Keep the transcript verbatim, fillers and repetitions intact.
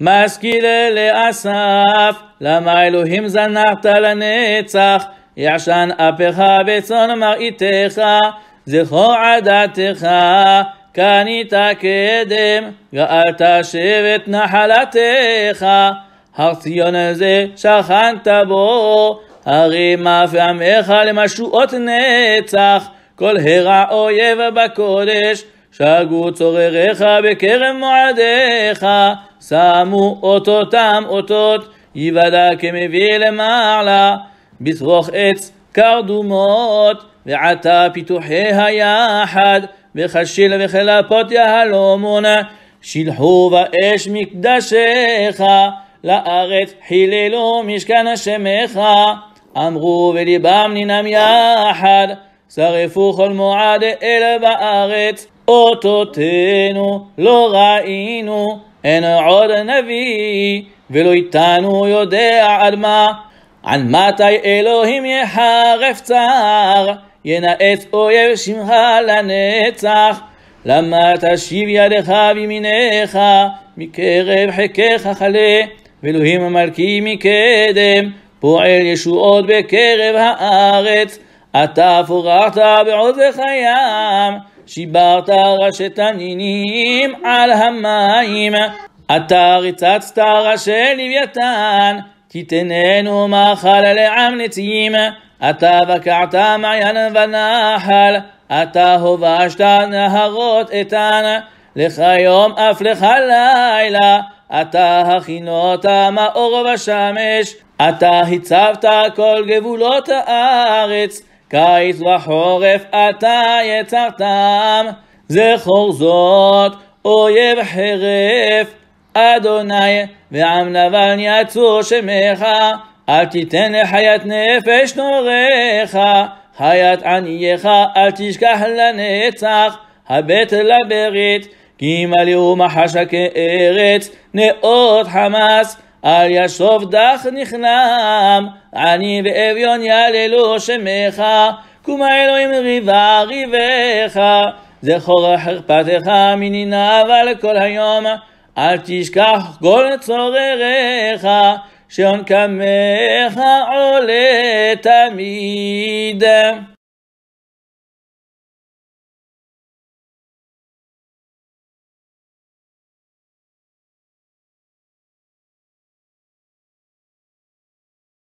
משכיל לאסף, למה אלוהים זנחת לנצח, יעשן אפך בצאן מרעיתך, זכור עדתך, קנית קדם, גאלת שבט נחלתך, הר ציון הזה שכנת בו, הרימה ועמך למשועות נצח, כל הרע אויב בקודש, שגו צורריך בקרב מועדיך, שמו אותותם אותות, יוודע כמביא למעלה, בשרוך עץ קרדומות, ועתה פיתוחי היחד, וחשיל וחלפות יהלומון, שילחו באש מקדשך, לארץ חיללו משכן שמך, אמרו וליבם ננם יחד, שרפו כל מועד אל בארץ, אותותינו לא ראינו, אין עוד נביא, ולא איתנו יודע עד מה, עד מתי אלוהים יחרף צער, ינאץ אויב שמך לנצח, למה תשיב ידך בימינך, מקרב חיקך חלה, ואלוהים המלכי מקדם, פועל ישועות בקרב הארץ, אתה פורחת בעוזך הים, שיברת ראשי תנינים על המים, אתה ריצצת ראשי לוויתן, תיתננו מאכל לעם נצים, אתה בקעת מעיין ונחל, אתה הובשת נהרות איתן, לך יום אף לך לילה, אתה הכינות מאור בשמש, אתה הצבת כל גבולות הארץ, קיץ וחורף אתה יצרתם, זכור זאת אויב חרף, אדוני ועם נבל יצור שמך, אל תיתן לחיית נפש נורך, חיית ענייך אל תשכח לנצח, הבט לברית, כי מלאו מחשה כארץ, נאות חמס, אל ישוב דח נכנם, עני ואביון יללו שמך, קומה אלוהים ריבה ריבך, זכור חרפתך מניניו על כל היום, אל תשכח כל צורריך, שעון קמך עולה תמיד.